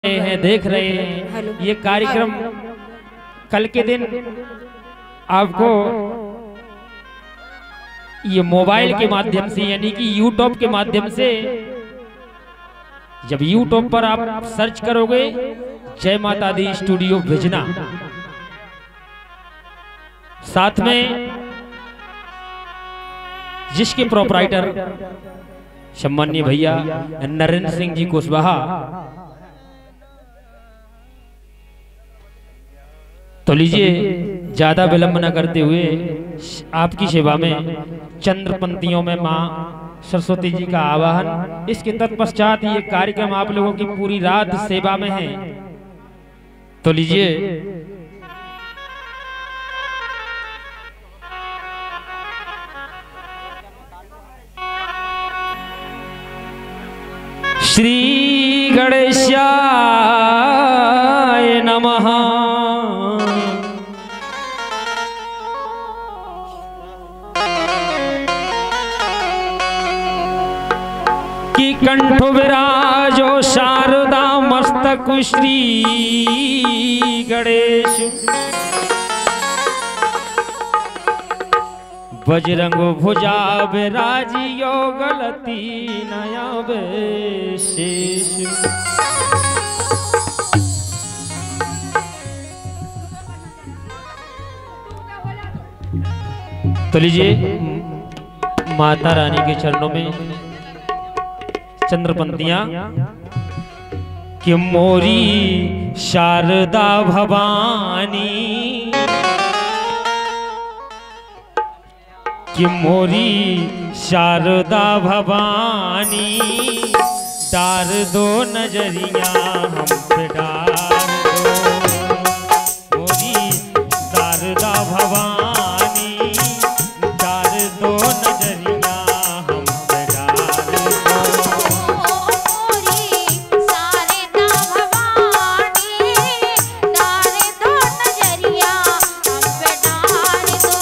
हैं, देख रहे हैं ये कार्यक्रम। कल के दिन आपको ये मोबाइल के माध्यम से यानी कि यूट्यूब के माध्यम से जब यूट्यूब पर आप सर्च करोगे जय माता दी स्टूडियो भिजना, साथ में जिसके प्रोपराइटर सम्माननीय भैया नरेंद्र सिंह जी कुशवाहा, तो लीजिए ज्यादा विलंब न करते हुए आपकी सेवा में चंद्र पंक्तियों में मां सरस्वती जी का आवाहन। इसके तत्पश्चात ये कार्यक्रम आप लोगों की पूरी रात सेवा में है, तो लीजिए श्री गणेशाय नमः। कि कंठ विराजो शारदा मस्तक श्री गणेश, बजरंग भुजा विराजियो गलती नया विशेष। तो लीजिए माता रानी के चरणों में चंद्रपंतियां कि मोरी शारदा भवानी, कि मोरी शारदा भवानी, डार दो नजरिया हम पे डार दो। मोरी शारदा भवानी, डार दो नजरिया हम पे डार दो। मोरी शारदा भवानी, डार दो नजरिया हम पे डार दो।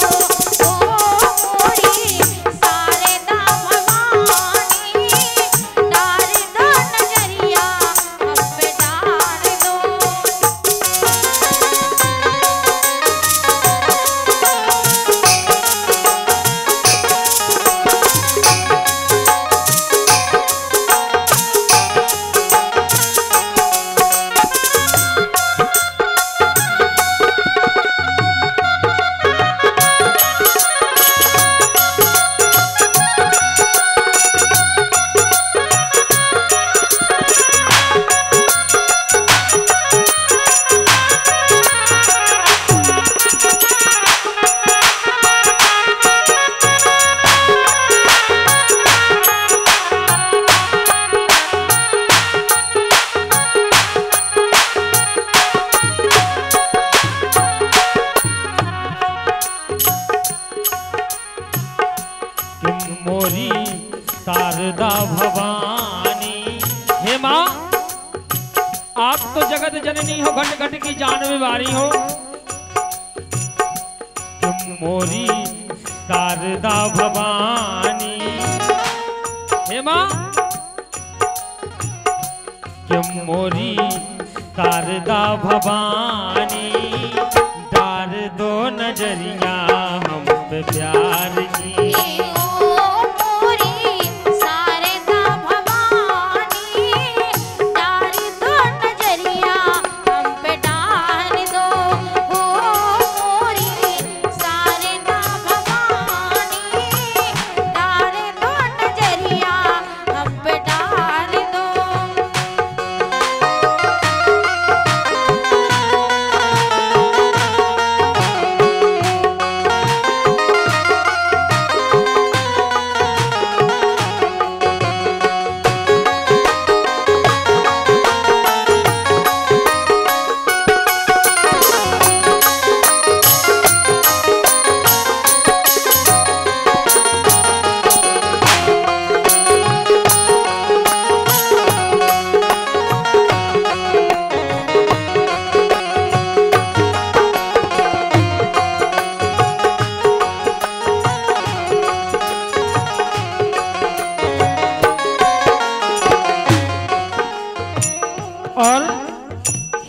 मोरी शारदा भवानी, हे माँ आप तो जगत जननी हो, घट घट की जानवे वारी हो। तुम मोरी शारदा भवानी, हे माँ तुम मोरी शारदा भवानी, डार दो नजरिया हम पे प्यार की।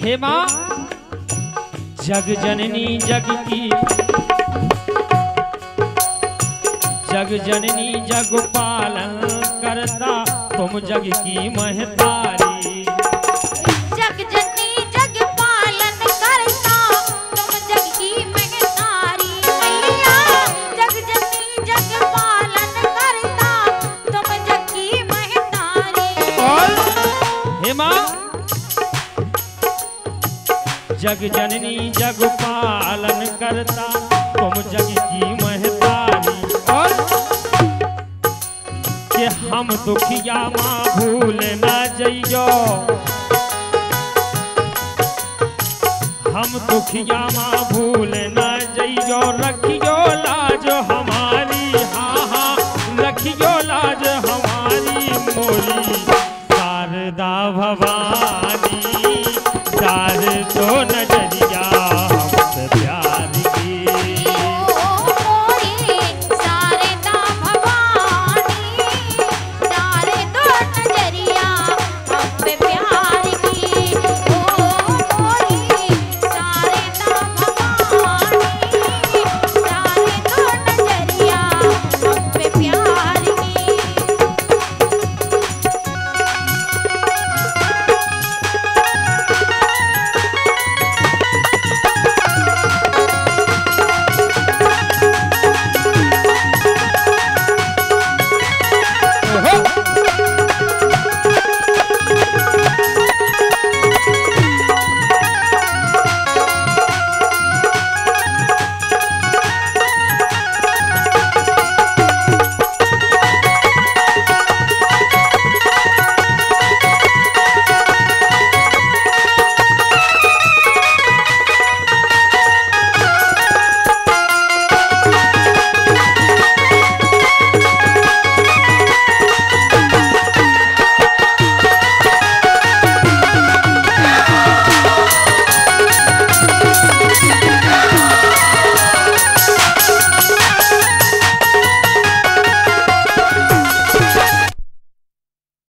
हे माँ जग जननी जग की जग जननी जग पालन करता तुम जग की महतारी। जग जननी जग पालन करता तुम जग की महतारी मैया। जग जननी जग पालन करता तुम जग की महतारी। और हे माँ जग जननी जग पालन करता तुम जग की महतारी। और कि हम दुखिया माँ भूल ना जइयो, हम दुखिया माँ भूल ना जइयो, रखी